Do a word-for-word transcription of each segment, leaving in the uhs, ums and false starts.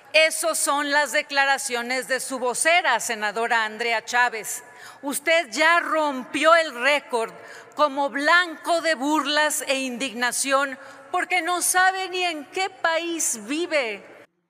Esas son las declaraciones de su vocera, senadora Andrea Chávez. Usted ya rompió el récord como blanco de burlas e indignación porque no sabe ni en qué país vive.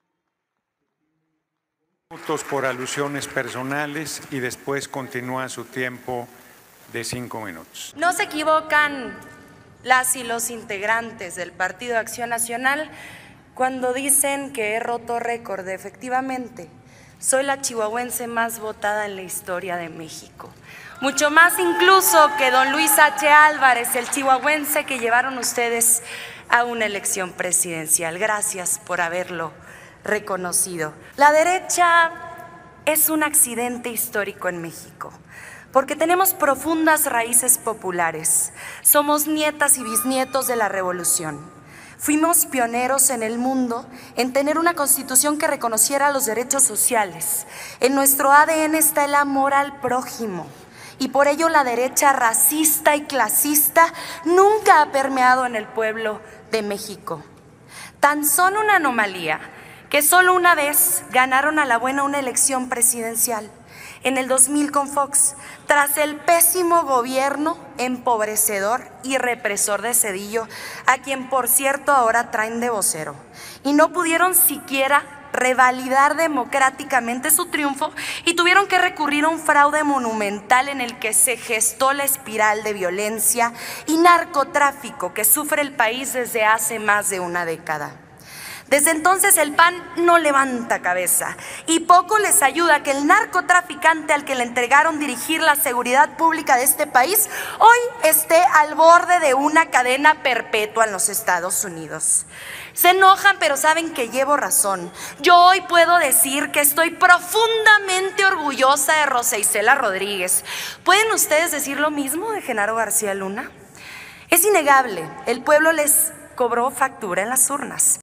Minutos por alusiones personales y después continúa su tiempo de cinco minutos. No se equivocan las y los integrantes del Partido Acción Nacional cuando dicen que he roto récord. Efectivamente, soy la chihuahuense más votada en la historia de México. Mucho más incluso que don Luis H. Álvarez, el chihuahuense que llevaron ustedes a una elección presidencial. Gracias por haberlo reconocido. La derecha es un accidente histórico en México, porque tenemos profundas raíces populares. Somos nietas y bisnietos de la revolución. Fuimos pioneros en el mundo en tener una constitución que reconociera los derechos sociales. En nuestro A D N está el amor al prójimo. Y por ello la derecha racista y clasista nunca ha permeado en el pueblo de México. Tan son una anomalía que solo una vez ganaron a la buena una elección presidencial, en el dos mil con Fox, tras el pésimo gobierno empobrecedor y represor de Zedillo, a quien por cierto ahora traen de vocero, y no pudieron siquiera revalidar democráticamente su triunfo y tuvieron que recurrir a un fraude monumental en el que se gestó la espiral de violencia y narcotráfico que sufre el país desde hace más de una década. Desde entonces el P A N no levanta cabeza y poco les ayuda que el narcotraficante al que le entregaron dirigir la seguridad pública de este país hoy esté al borde de una cadena perpetua en los Estados Unidos. Se enojan, pero saben que llevo razón. Yo hoy puedo decir que estoy profundamente orgullosa de Rosa Isela Rodríguez. ¿Pueden ustedes decir lo mismo de Genaro García Luna? Es innegable, el pueblo les cobró factura en las urnas.